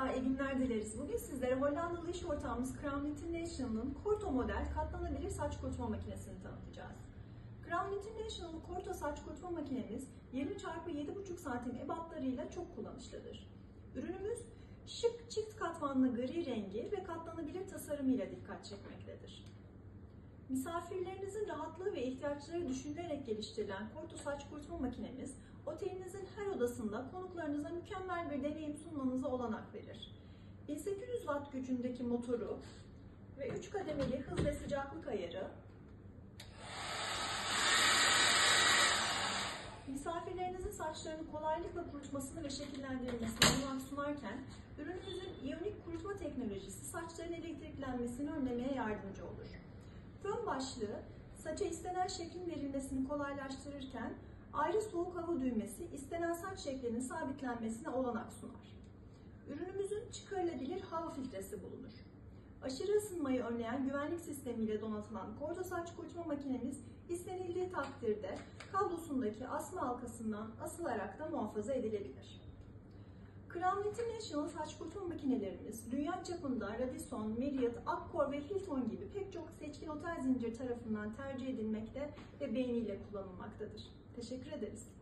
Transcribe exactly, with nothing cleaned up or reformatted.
Merhaba, iyi günler dileriz. Bugün sizlere Hollandalı iş ortağımız Crown International'ın Corto model katlanabilir saç kurutma makinesini tanıtacağız. Crown International Corto saç kurutma makinemiz yirmi çarpı yedi buçuk santim ebatlarıyla çok kullanışlıdır. Ürünümüz şık çift katmanlı gri rengi ve katlanabilir tasarımıyla dikkat çekmektedir. Misafirlerinizin rahatlığı ve ihtiyaçları düşünülerek geliştirilen Corto saç kurutma makinemiz, otelinizin her odasında konuklarınıza mükemmel bir deneyim sunmanıza olanak verir. bin sekiz yüz watt gücündeki motoru ve üç kademeli hız ve sıcaklık ayarı, misafirlerinizin saçlarını kolaylıkla kurutmasını ve şekillendirilmesine olanak sunarken, ürünümüzün iyonik kurutma teknolojisi saçların elektriklenmesini önlemeye yardımcı olur. Fön başlığı, saça istenen şeklin verilmesini kolaylaştırırken, ayrı soğuk hava düğmesi istenen saç şeklinin sabitlenmesine olanak sunar. Ürünümüzün çıkarılabilir hava filtresi bulunur. Aşırı ısınmayı önleyen güvenlik sistemiyle donatılan Corto saç kurutma makinemiz istenildiği takdirde kablosundaki asma halkasından asılarak da muhafaza edilebilir. Crown International saç kurutma makinelerimiz dünya çapında Radisson, Marriott, Accor ve Hilton gibi pek çok seçkin otel zinciri tarafından tercih edilmekte ve beğeniyle kullanılmaktadır. Teşekkür ederiz.